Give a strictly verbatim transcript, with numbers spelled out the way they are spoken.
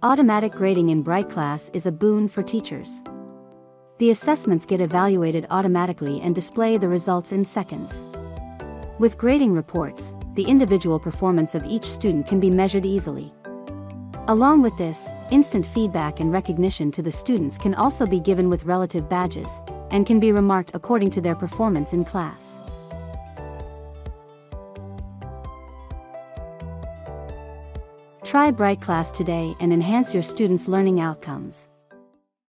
Automatic grading in BrightClass is a boon for teachers. The assessments get evaluated automatically and display the results in seconds. With grading reports, the individual performance of each student can be measured easily. Along with this, instant feedback and recognition to the students can also be given with relative badges, and can be remarked according to their performance in class. Try BrightClass today and enhance your students' learning outcomes.